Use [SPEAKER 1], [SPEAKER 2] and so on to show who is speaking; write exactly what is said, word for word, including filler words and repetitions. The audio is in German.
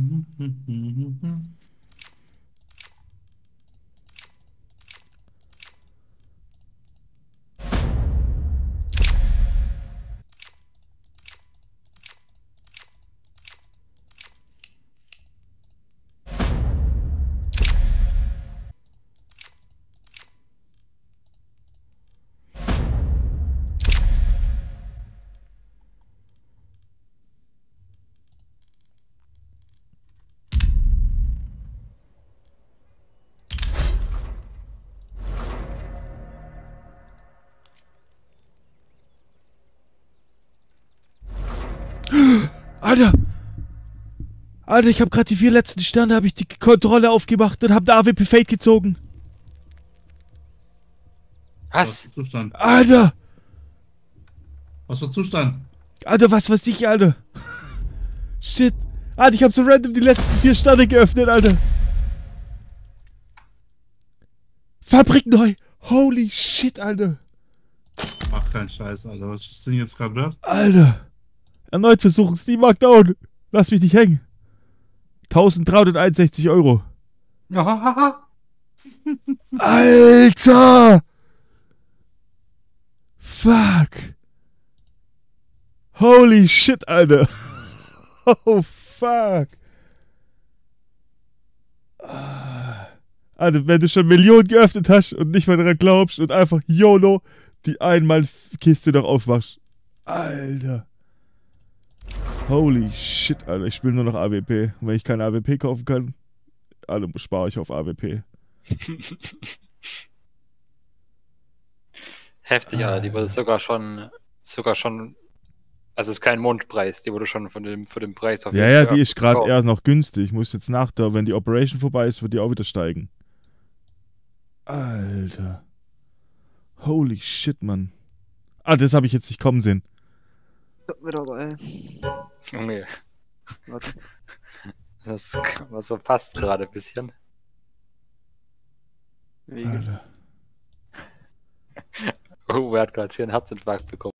[SPEAKER 1] Alter! Alter, ich habe gerade die vier letzten Sterne, habe ich die Kontrolle aufgemacht und habe eine A W P-Fade gezogen.
[SPEAKER 2] Was?
[SPEAKER 3] Was für Zustand?
[SPEAKER 1] Alter!
[SPEAKER 3] Was für Zustand?
[SPEAKER 1] Alter, was weiß ich, Alter? Shit. Alter, ich habe so random die letzten vier Sterne geöffnet, Alter. Fabrik neu. Holy shit, Alter.
[SPEAKER 3] Mach keinen Scheiß, Alter. Was ist denn jetzt gerade gehört?
[SPEAKER 1] Alter. Erneut versuchen, Steam Markdown. Lass mich nicht hängen. dreizehnhunderteinundsechzig Euro. Alter! Fuck. Holy shit, Alter. Oh, fuck. Alter, wenn du schon Millionen geöffnet hast und nicht mehr daran glaubst und einfach YOLO die einmal Kiste noch aufmachst. Alter. Holy shit, Alter. Ich spiele nur noch A W P. Und wenn ich keine A W P kaufen kann, Alter, spare ich auf A W P.
[SPEAKER 2] Heftig, Alter. Die wurde sogar schon, sogar schon, also es ist kein Mondpreis, die wurde schon von dem, für den Preis auf
[SPEAKER 1] Ja,
[SPEAKER 2] jeden
[SPEAKER 1] ja,
[SPEAKER 2] Fall
[SPEAKER 1] die ist gerade
[SPEAKER 2] gekauft.
[SPEAKER 1] eher noch günstig. Ich muss jetzt nach der, wenn die Operation vorbei ist, wird die auch wieder steigen. Alter. Holy shit, Mann. Ah, das habe ich jetzt nicht kommen sehen.
[SPEAKER 4] Tut mir doch leid.
[SPEAKER 2] Junge,
[SPEAKER 4] Warte.
[SPEAKER 2] das war so passt gerade ein bisschen.
[SPEAKER 4] Wie
[SPEAKER 1] Alter.
[SPEAKER 2] Oh, wer hat gerade hier einen Herzinfarkt bekommen?